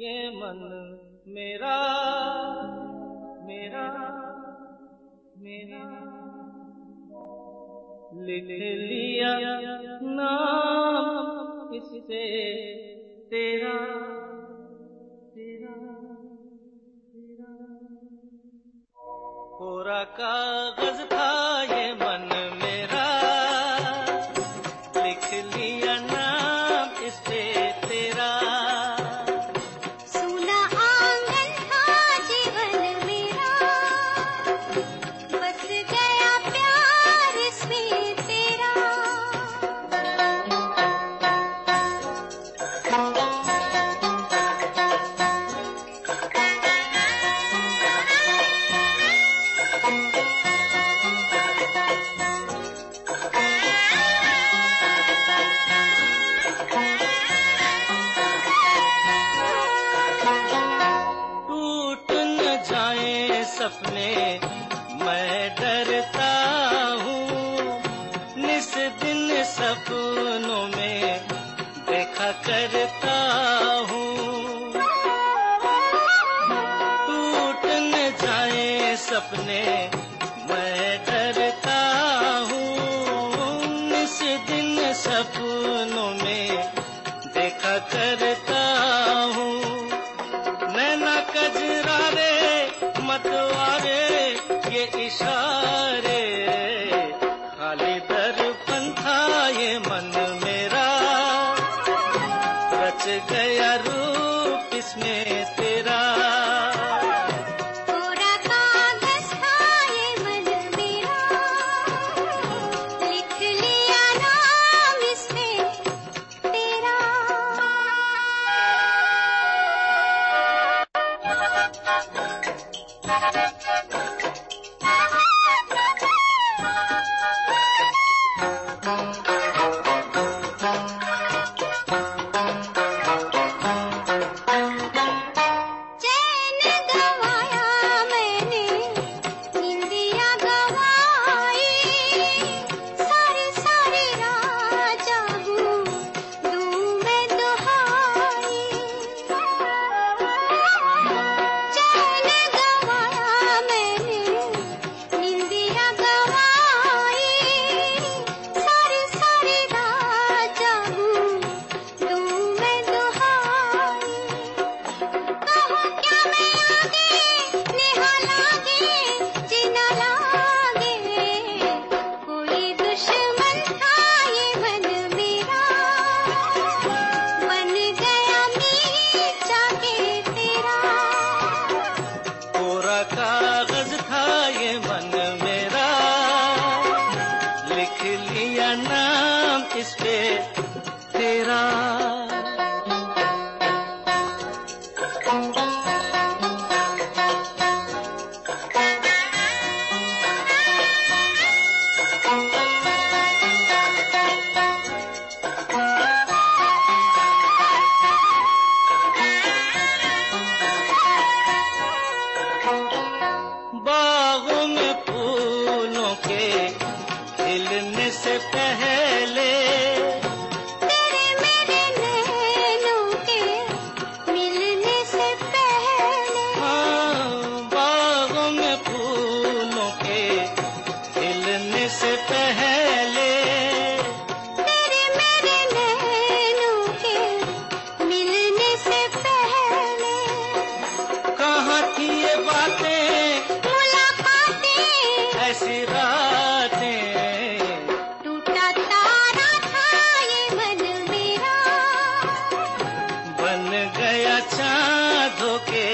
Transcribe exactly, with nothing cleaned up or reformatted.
ये मन मेरा मेरा मेरा लिख लिया नाम इससे तेरा तेरा तेरा। कोरा कागज था ये मन मेरा, लिख लिया नाम इससे तेरा। सूना आंगन था जीवन मेरा, बस गया प्यार इसमें तेरा। सपने मैं डरता हूँ, निस दिन सपनों में देखा करता हूँ। टूट न जाए सपने मैं डरता हूँ, निस दिन सपनों में देखा करता हूँ। नैना कजरारे मतवारे ये इशारे, खाली दर्पण था ये मन मेरा, रच गया रूप इसमें तेरा। कोरा कागज था ये मन मेरा, लिख लिया नाम इसमें तेरा। कागज था ये मन मेरा, लिख लिया नाम इस पे तेरा। बागों में फूलों के खिलने से पहले, तेरे मेरे नैनों के मिलने से पहले, हाँ बागों में फूलों के खिलने से पहले, तेरे मेरे नैनों के मिलने से पहले, कहाँ थी ये बातें ऐसी रातें, टूटा तारा था ये मन मेरा, बन गया चाँद होके